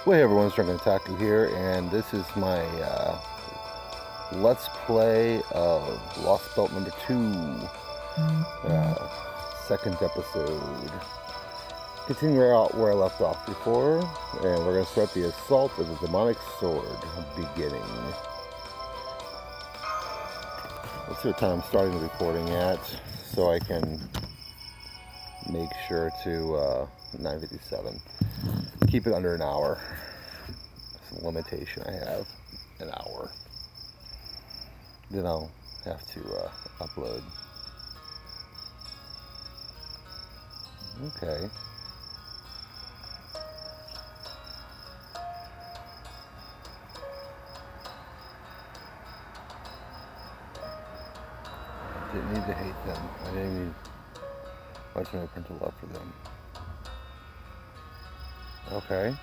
Well, hey everyone, it's Drunken Otaku here, and this is my Let's Play of Lostbelt number 2, second episode. Continuing out where I left off before, and we're going to start the Assault of the Demonic Sword beginning. Let's see what time I'm starting the recording at, so I can make sure to 9:57. Keep it under an hour. It's a limitation I have, an hour. Then I'll have to upload. Okay. Didn't need to hate them. I didn't need much of a parental love for them. Okay.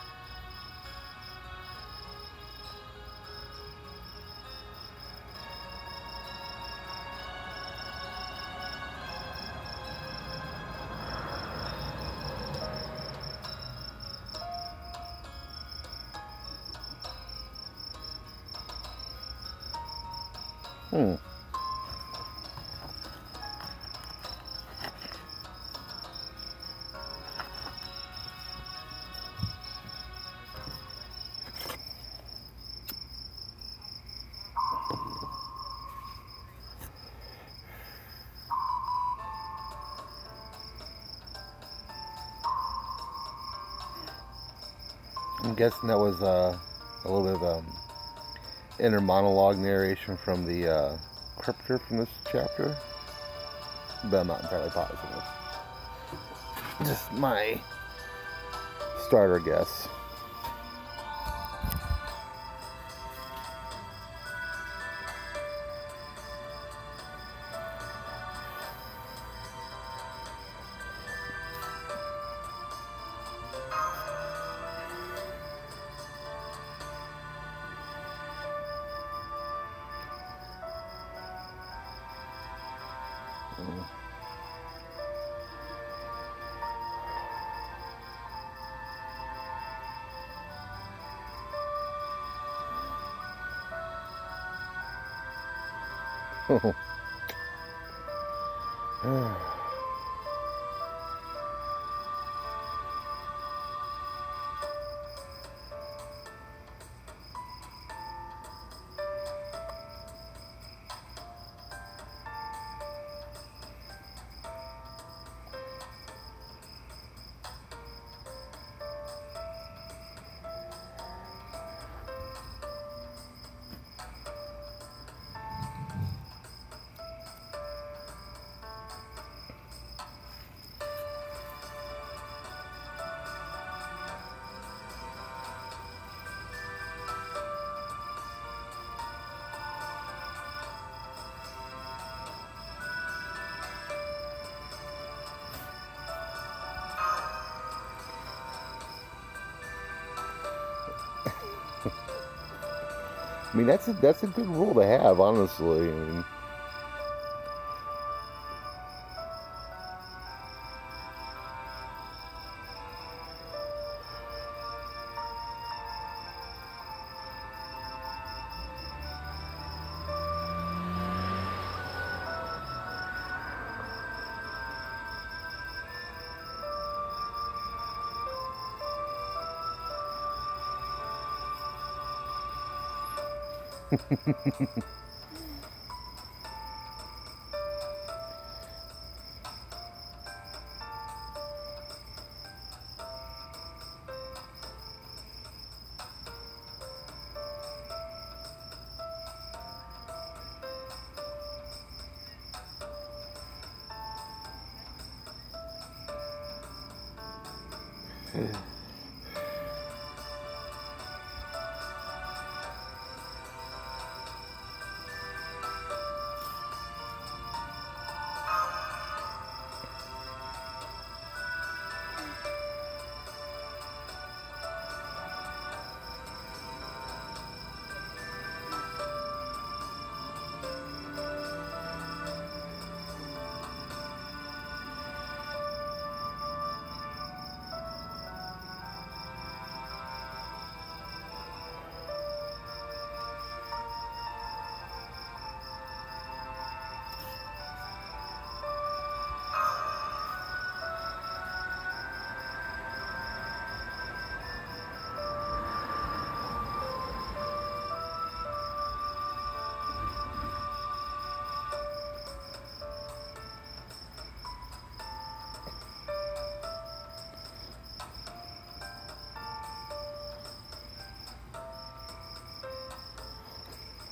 I'm guessing that was a little bit of inner monologue narration from the crypter from this chapter, but I'm not entirely positive. Just my starter guess. I mean, that's a good rule to have, honestly. I mean,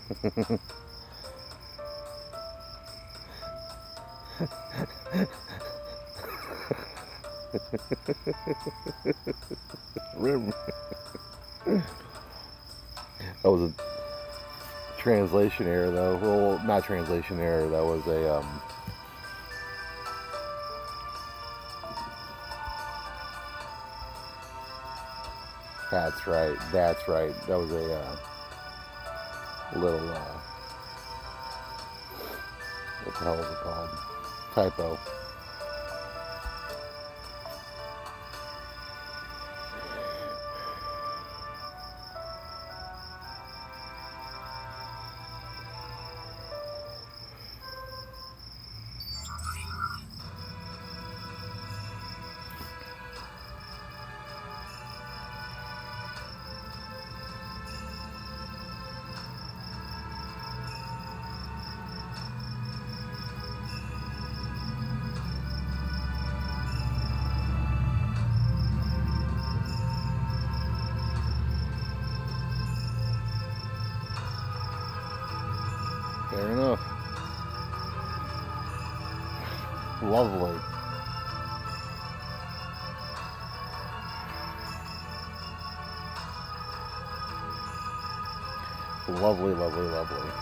Rim. That was a translation error, though. Well, not translation error. That was a That's right. That's right. That was a little what the hell is it called? Typo. Fair enough. Lovely. Lovely, lovely, lovely.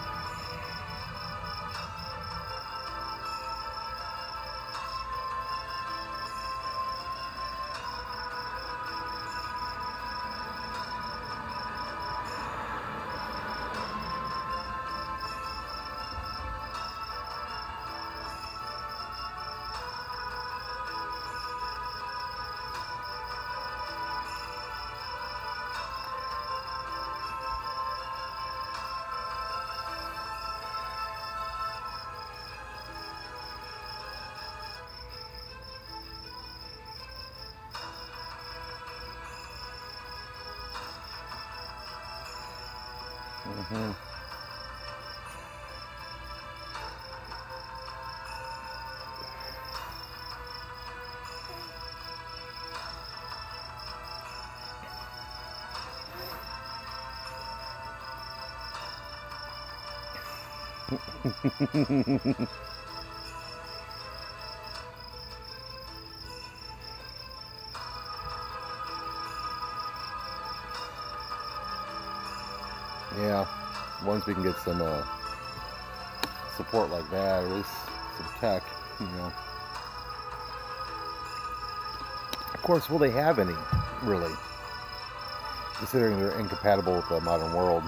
Mm-hmm. Yeah, once we can get some support like that, or at least some tech, you know. Of course, will they have any, really? Considering they're incompatible with the modern world.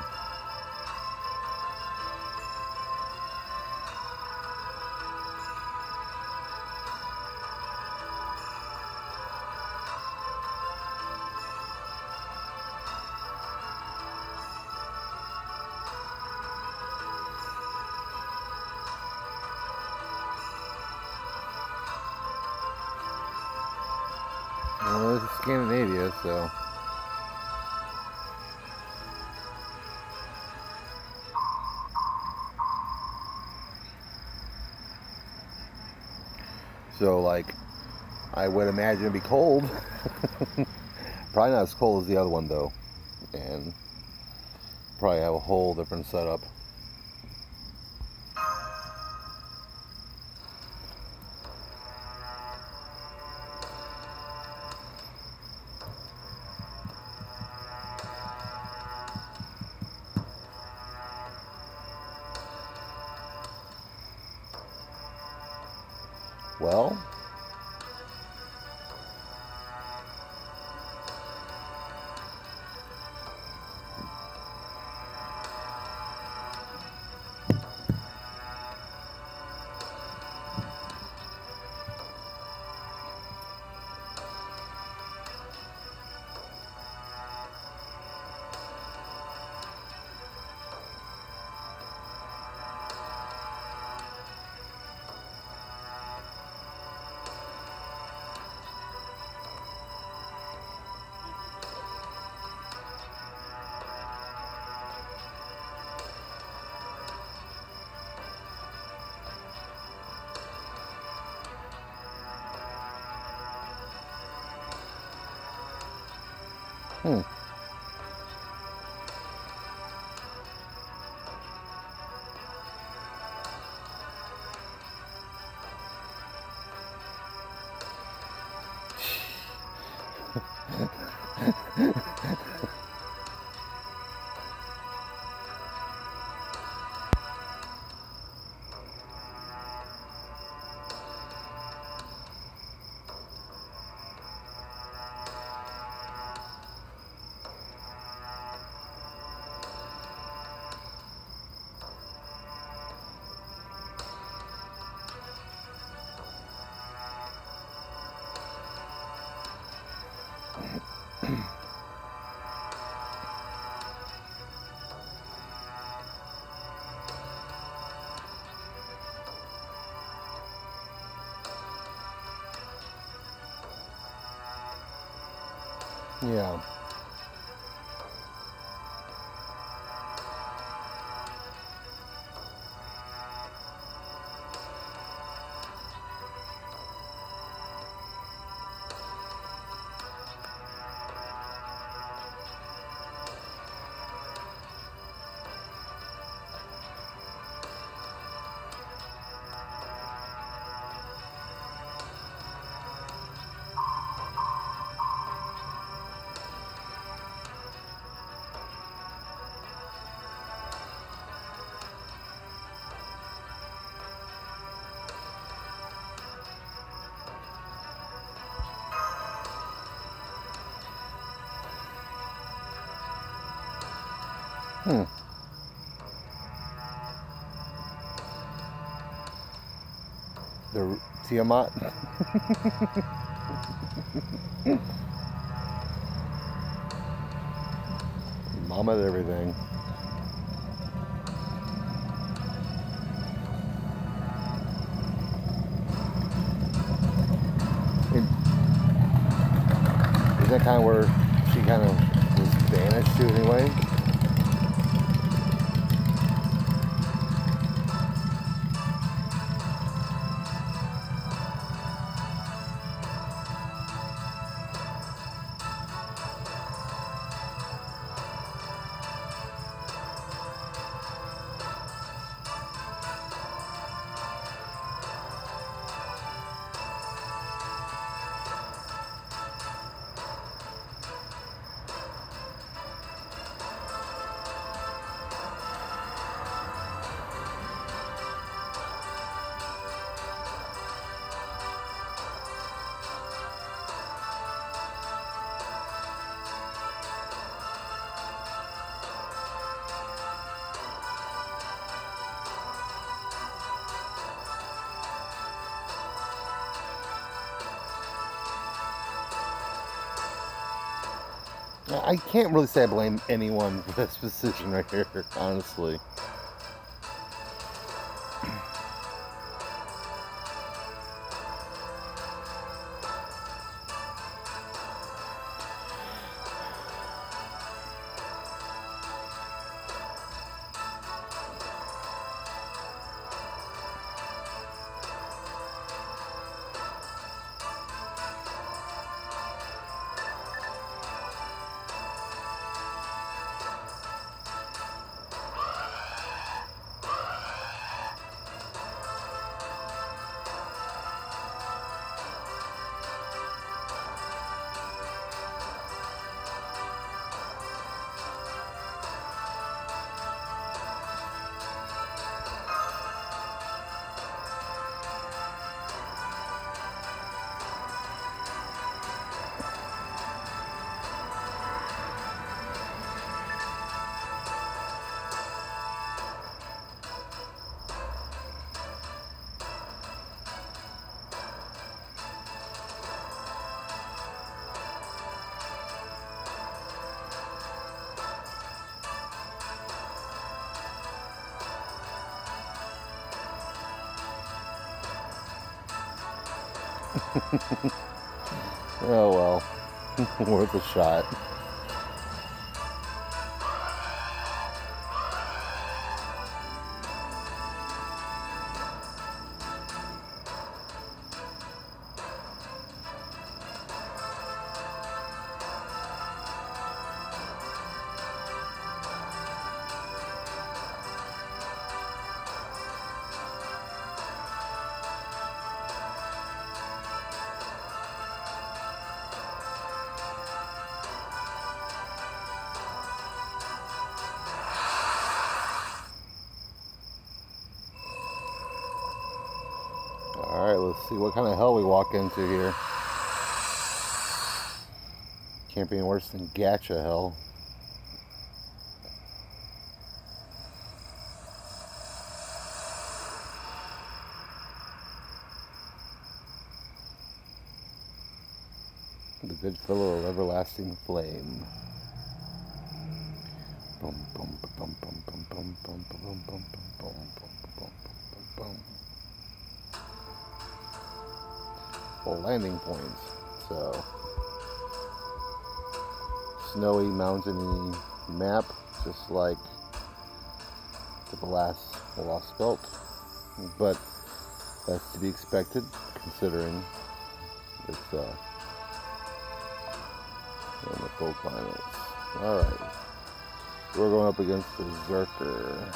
Well, this is Scandinavia, so... So, like, I would imagine it'd be cold. Probably not as cold as the other one, though. And probably have a whole different setup. Well, Yeah. The Tiamat. Mama at everything. Is that kind of where she kind of was banished to anyway? I can't really say I blame anyone for this decision right here, honestly. Oh well, worth a shot. See what kind of hell we walk into here. Can't be any worse than gacha hell. The good fellow of everlasting flame. Boom, boom, boom, boom, boom, boom, boom, boom, boom, boom, boom, boom, boom, boom. Well, landing points. So, snowy, mountainy map, just like the last Lostbelt, but that's to be expected considering it's in the cold climates. Alright, we're going up against the Zerker.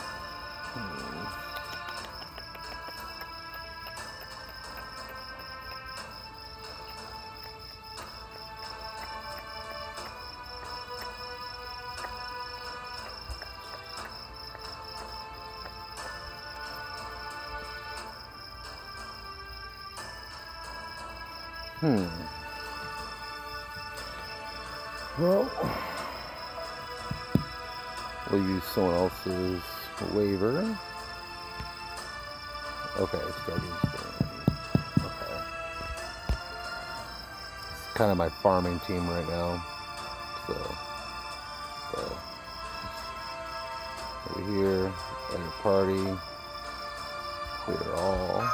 Well, we'll use someone else's waiver. Okay, starting spring. Okay. It's kind of my farming team right now. So over here, enter party, clear all.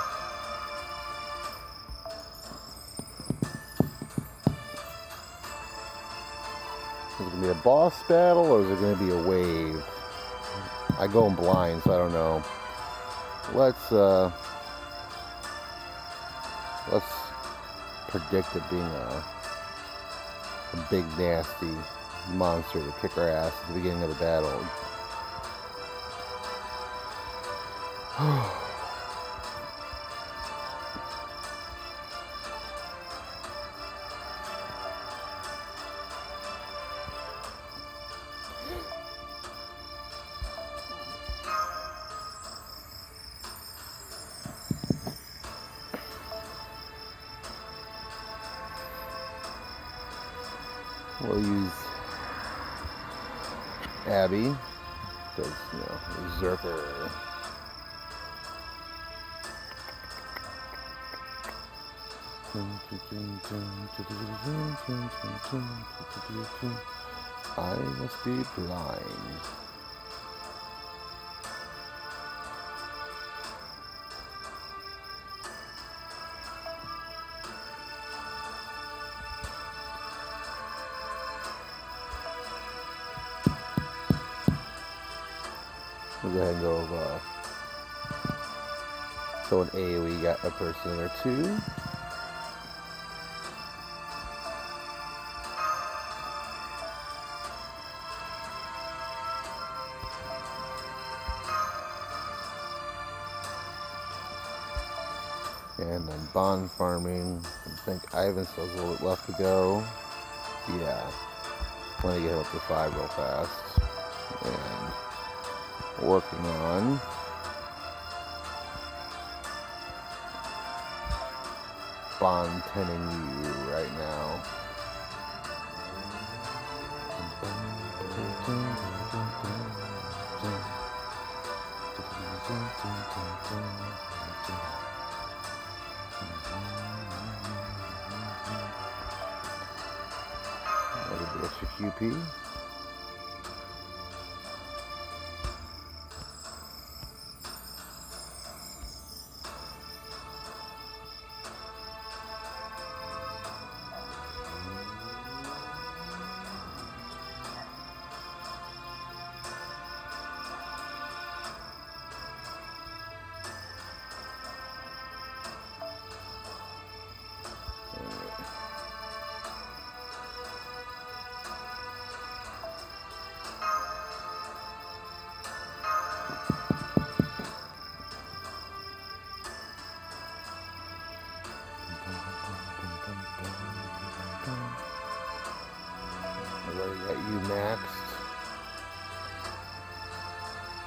Is it going to be a boss battle or is it going to be a wave? I go in blind, so I don't know. Let's predict it being a big nasty monster to kick our ass at the beginning of the battle. We'll use Abby, because, you know, Zerker. I must be blind. We'll go ahead and go so in A we got a person there too. And then bond farming. I think Ivan still has a little bit left to go. Yeah. I want to get him up to 5 real fast. And working on bond tending you right now. Another extra QP. I've already got you maxed.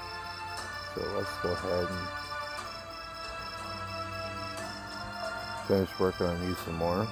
So let's go ahead and finish working on you some more.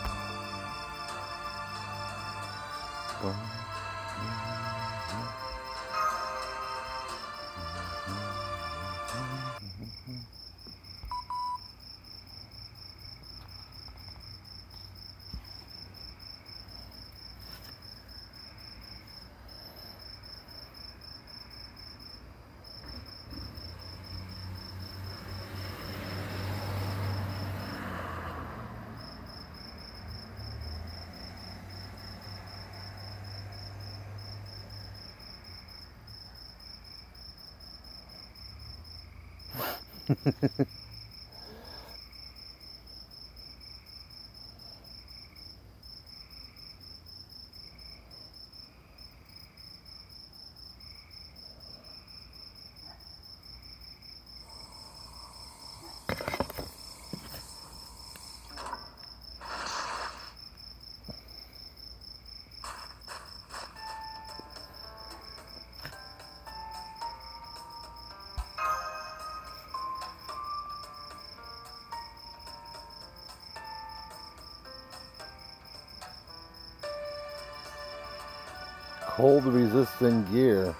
Cold resistant gear.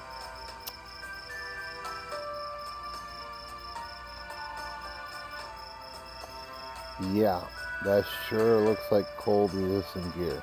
Yeah, that sure looks like cold resistant gear.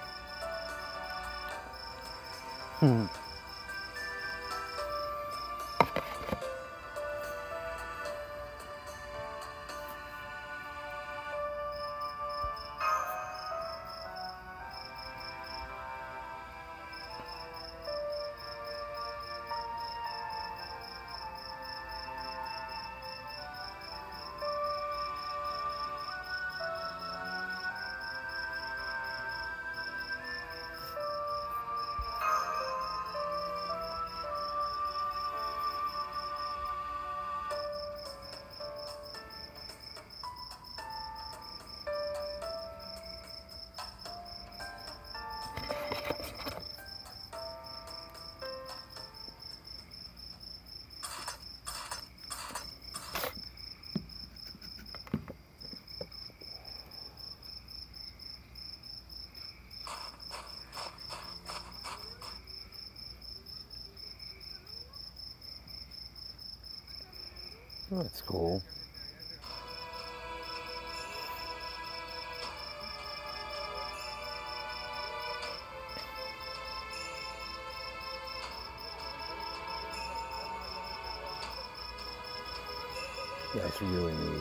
That's cool. That's really neat.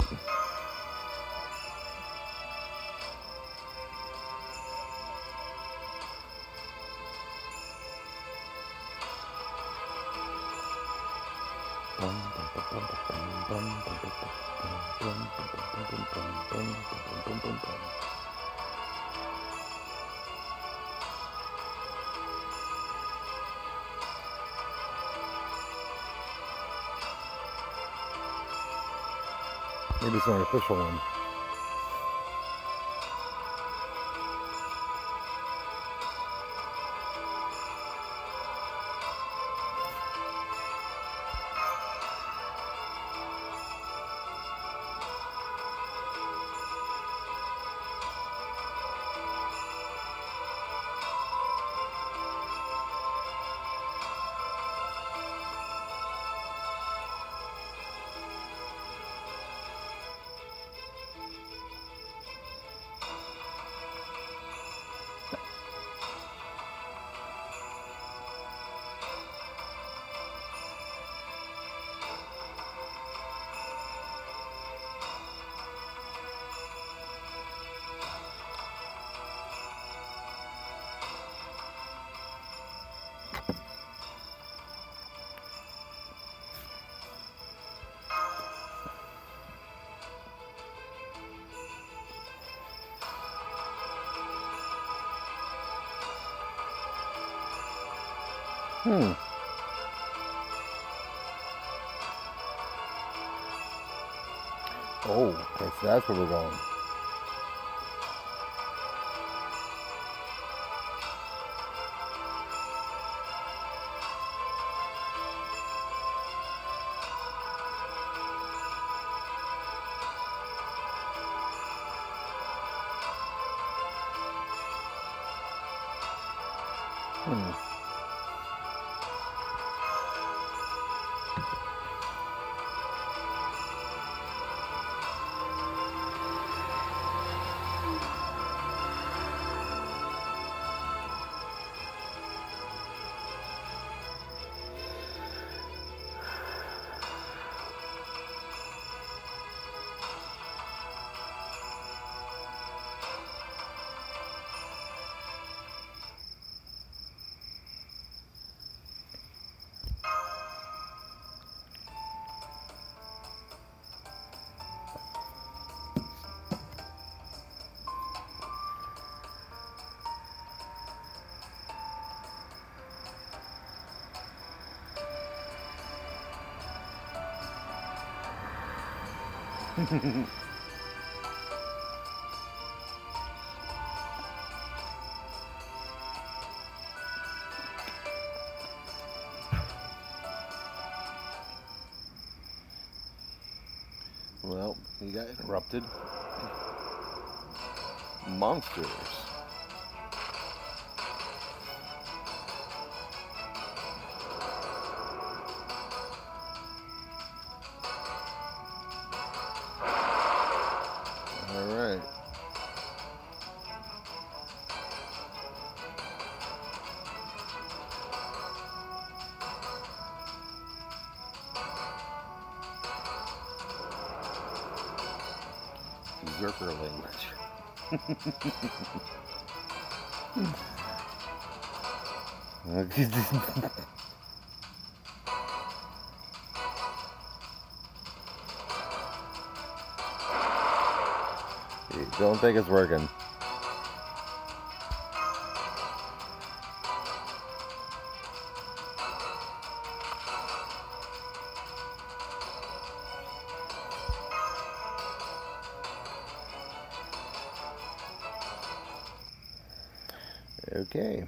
Maybe it's an artificial one. Oh, that's where we're going. Well, he got interrupted. Monsters. All right. Berserker language. Don't think it's working. Okay.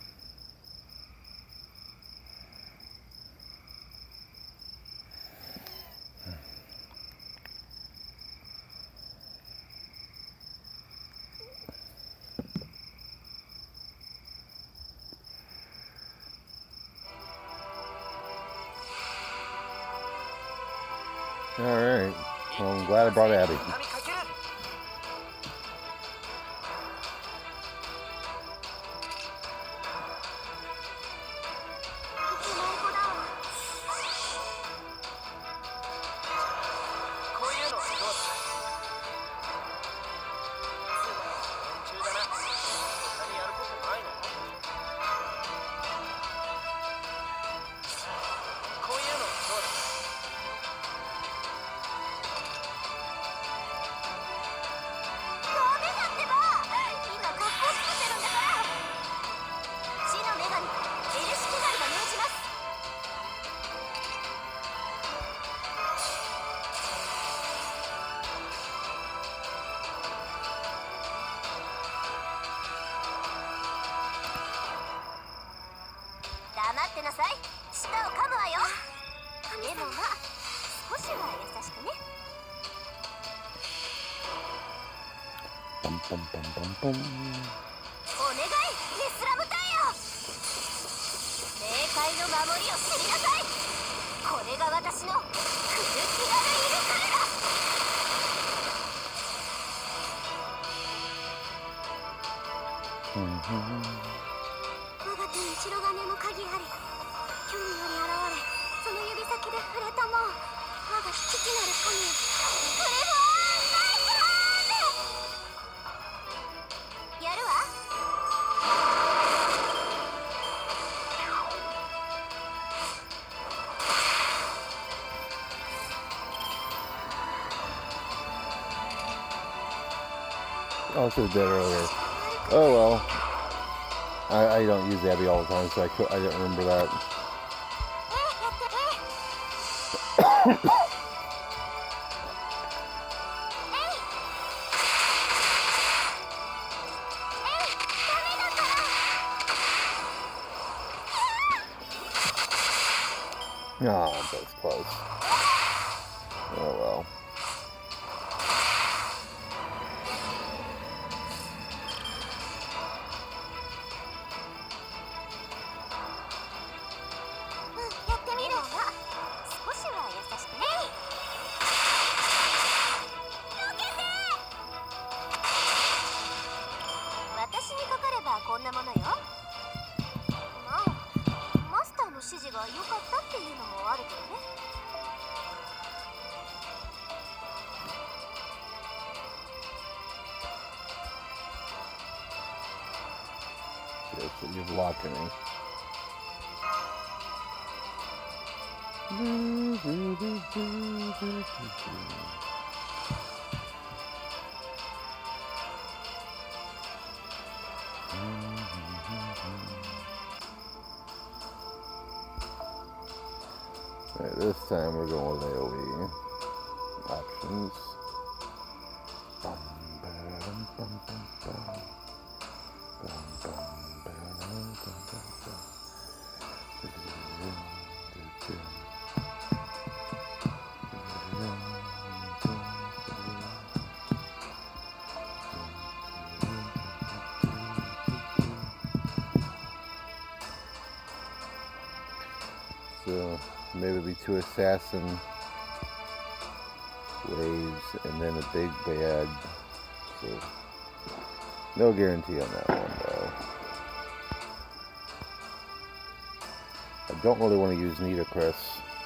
All right. Well, I'm glad I brought Abby. Oh, I should have did it earlier. Oh well. I don't use Abby all the time, so I didn't remember that. Oh, that was close. Oh well. Yes, so you're blocking me. Alright, this time we're going with AoE options. So maybe it'll be 2 assassin waves and then a big bad. So no guarantee on that one though. I don't really want to use Nita Chris,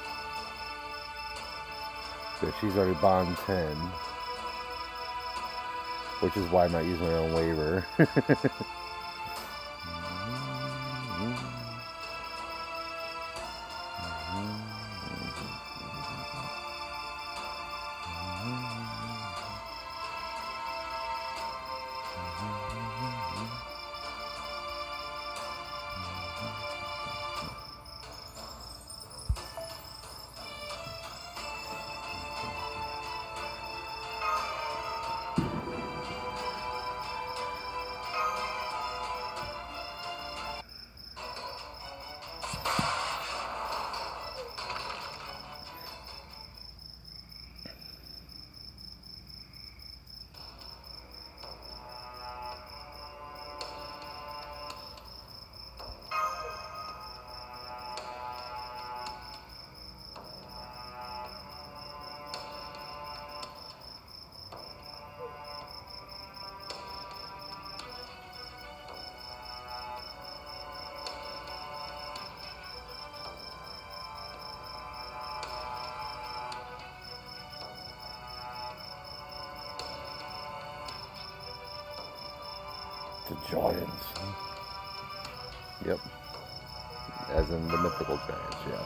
but she's already bond 10, which is why I'm not using my own waiver. The giants. Yep. As in the mythical giants, yes.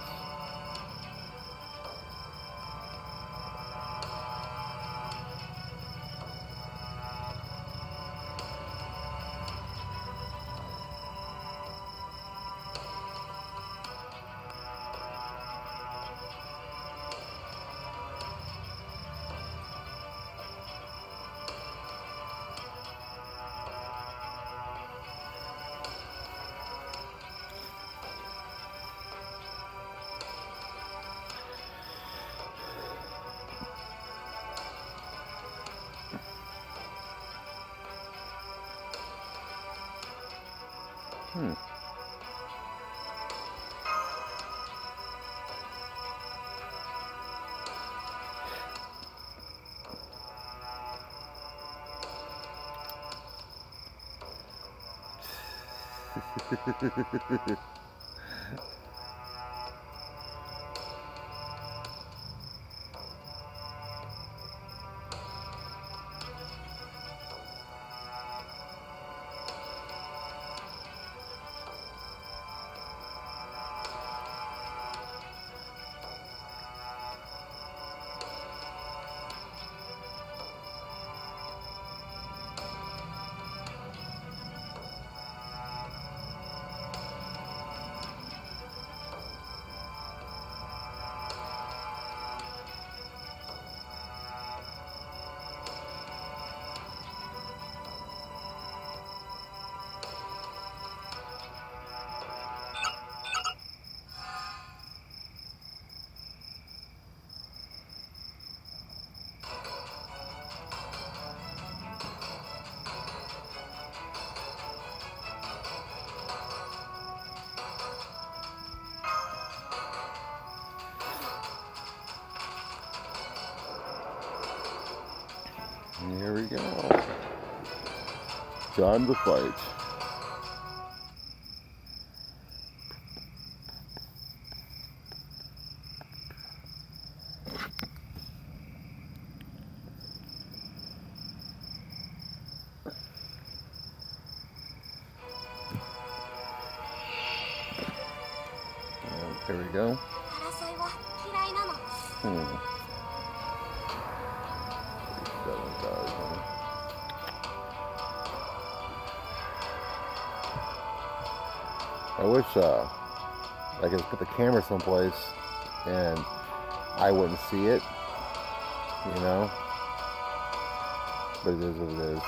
And here we go. Time to fight. Here we go. I wish I could put the camera someplace and I wouldn't see it, you know, but it is what it is.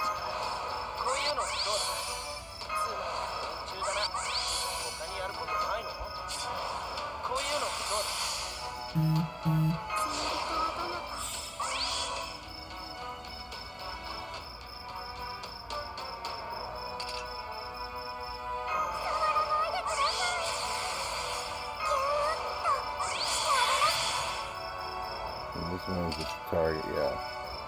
And this one is the target, yeah.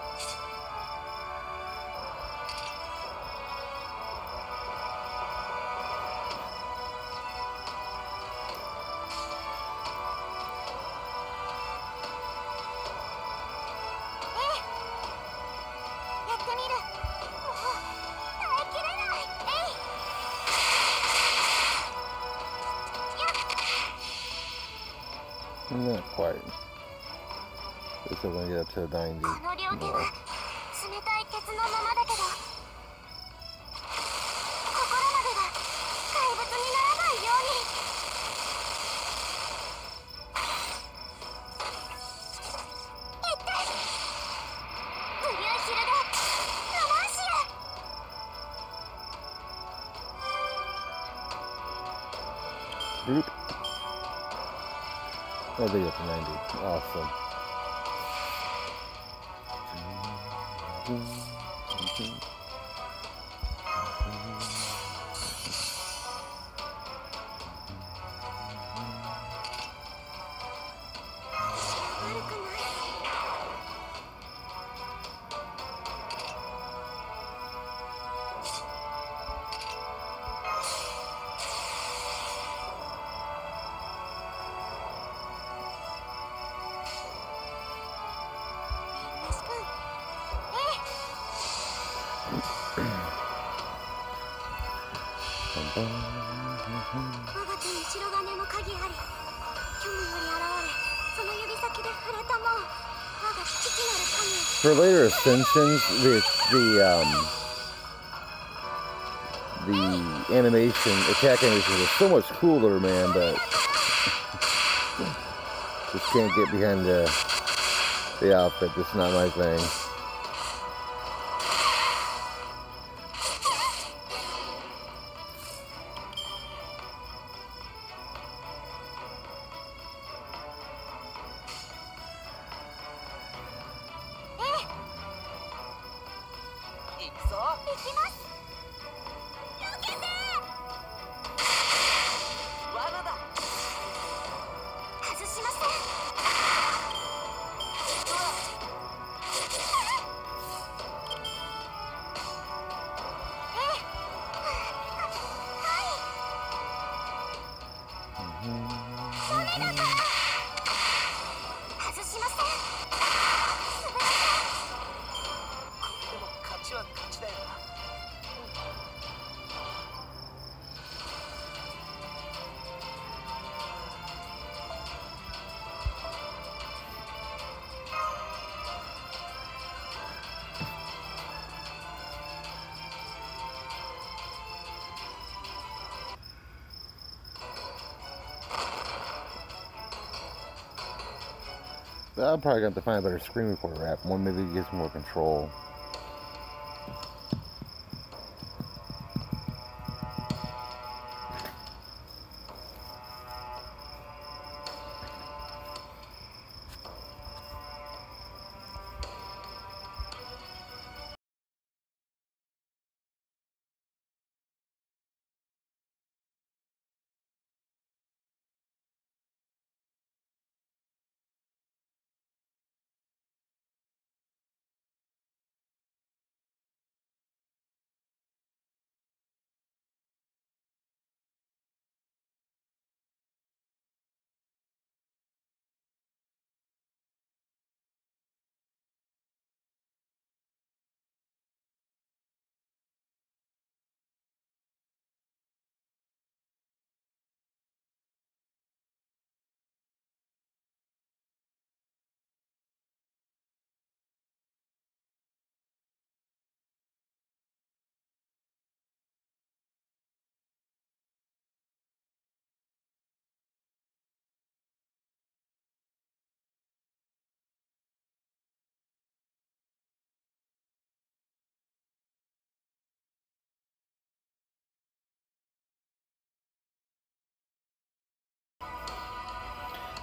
Not quite. This is going to get up to 90 more. Boop. That'll be up to 90. Awesome. For later ascensions, the animation, attack animation was so much cooler, man, but just can't get behind the outfit. That's not my thing. I'm probably going to have to find a better screen recorder app. One maybe gives more control.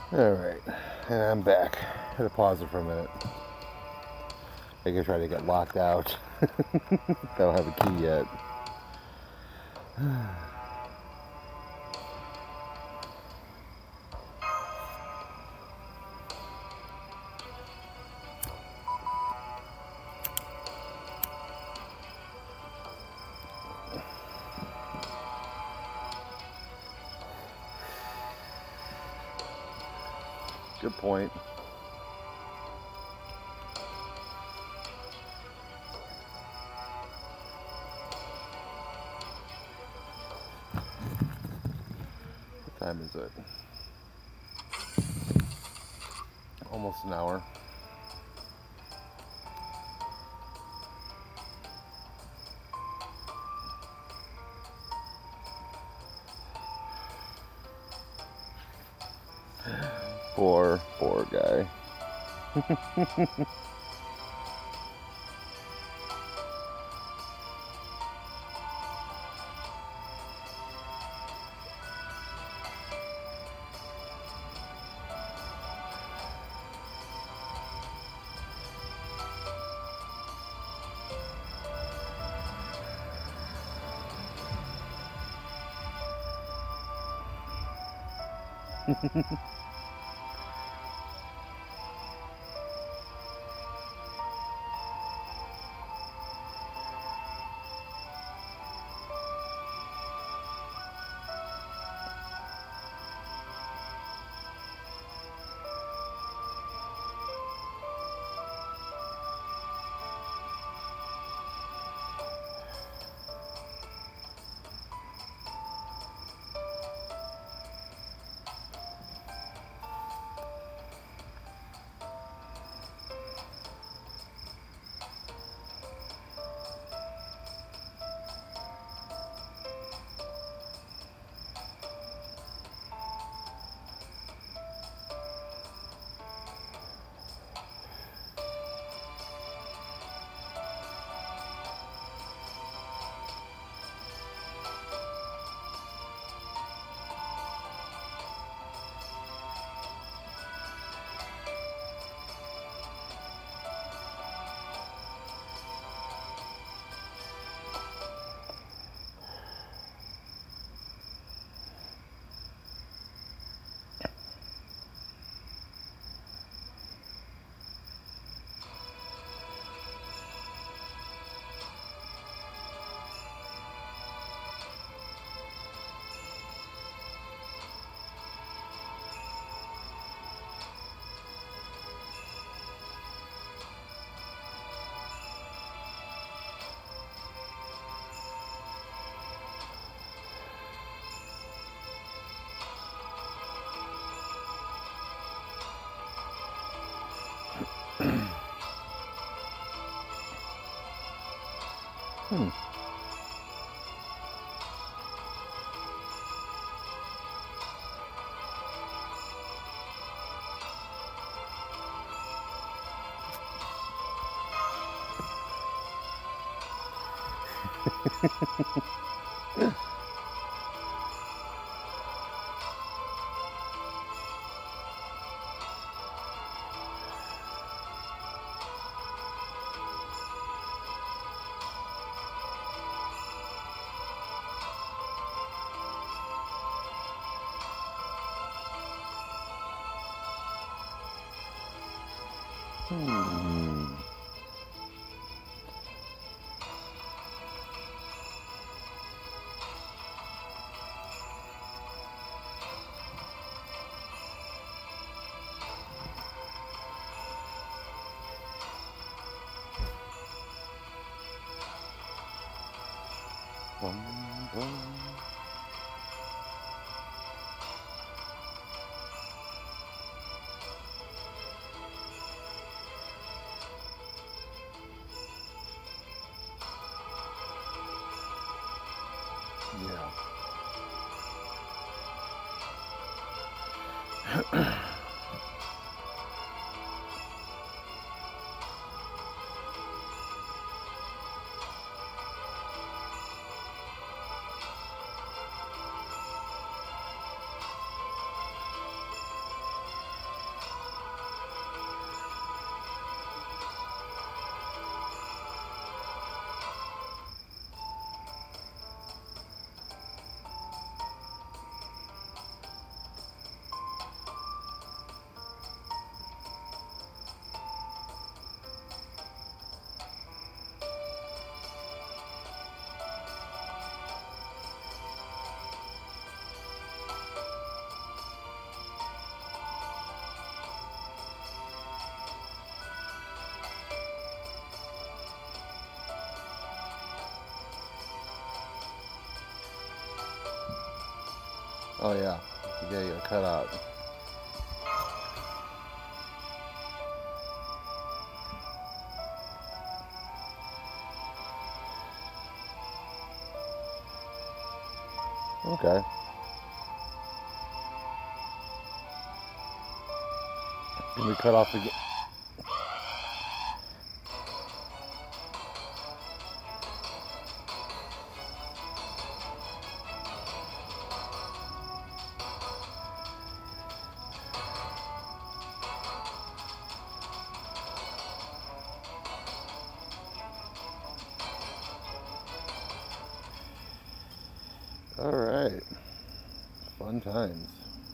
Alright, and I'm back. Had to pause it for a minute. I can try to get locked out. I don't have a key yet. Good point. What time is it? Almost an hour. Poor guy. Oh yeah, you gotta get cut out. Okay. Can we cut off again? All right. Fun times.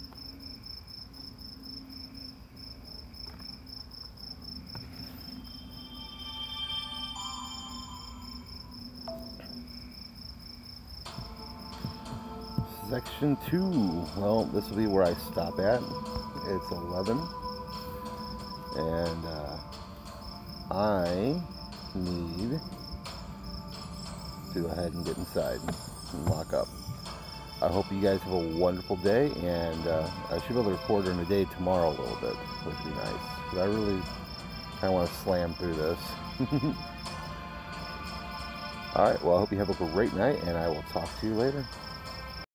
Section 2. Well, this will be where I stop at. It's 11. And I need to go ahead and get inside and lock up. I hope you guys have a wonderful day, and I should be able to record during the day tomorrow a little bit, which would be nice. Because I really kind of want to slam through this. Alright, well I hope you have a great night, and I will talk to you later.